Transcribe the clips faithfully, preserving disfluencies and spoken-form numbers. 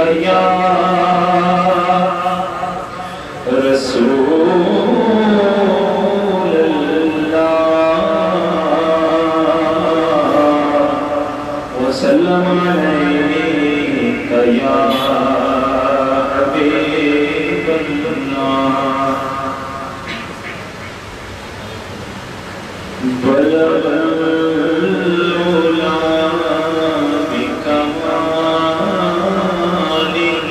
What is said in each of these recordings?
یا رسول اللہ وسلم علیک یا حبیب اللہ بلغ العلا بکمالہ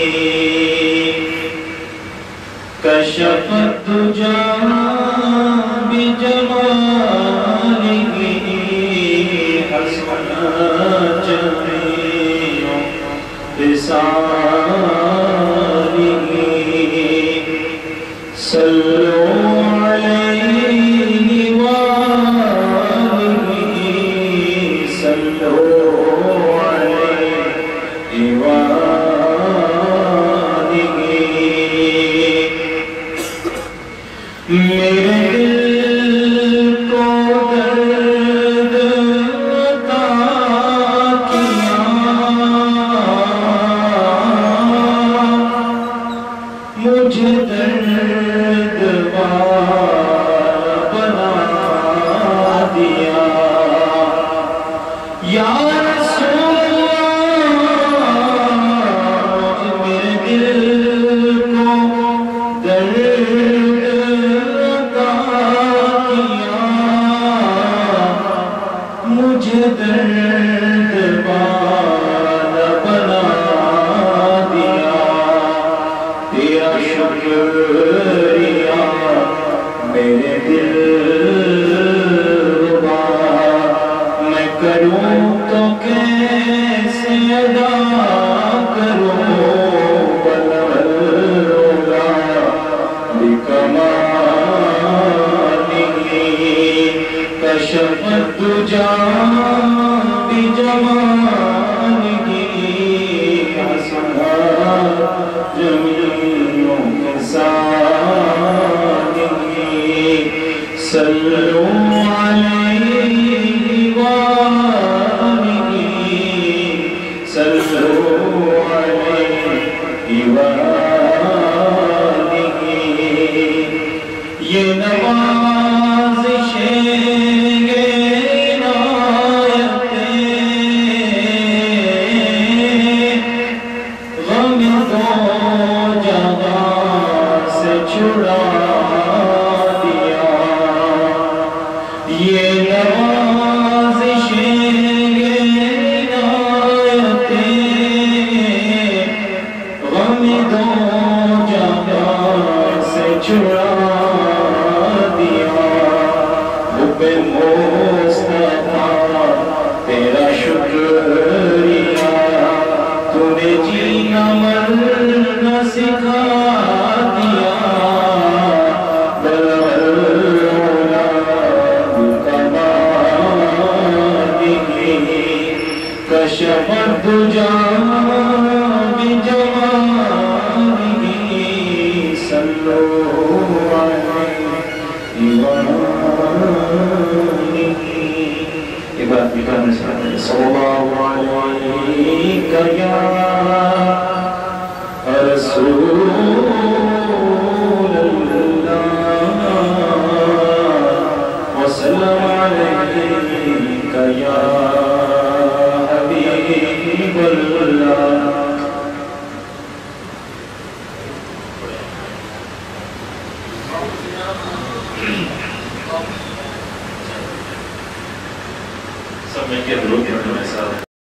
کشف الدجی بجمالہ حسنت جمیع خصالہ صلوا علیہ وآلہ صلوا علیہ وآلہ میرے دل کو درد عطا کیا مجھے درد بنا دیا یا رسول اللہ میرے دل کو درد عطا کیا مجھے درد بنا دیا تیرا شکریہ میرے دل ربا میں کروں تو کیسے ادا کروں بلغ العلا بکمالہ کشف الدجی بجمالہ حسنت جمیع خصالہ صلوا علیہ وآلہ صلوا علیہ وآلہ یہ نوازشیں چھڑا دیا یہ نوازشیں عنایتیں غم دو جہاں سے چھڑا دیا حب مصطفیٰ تیرا شکریہ تو نے جینا مرنا سکھا دیا کشف الدجی بجمالہ صلوا علیہ وآلہ یہ بات نکالنے سے آتے ہیں صلی اللہ علیہ یا رسول اللہ وسلم علیک یا حبیب اللہ سب میں کیا درود پڑھنے میں ساتھ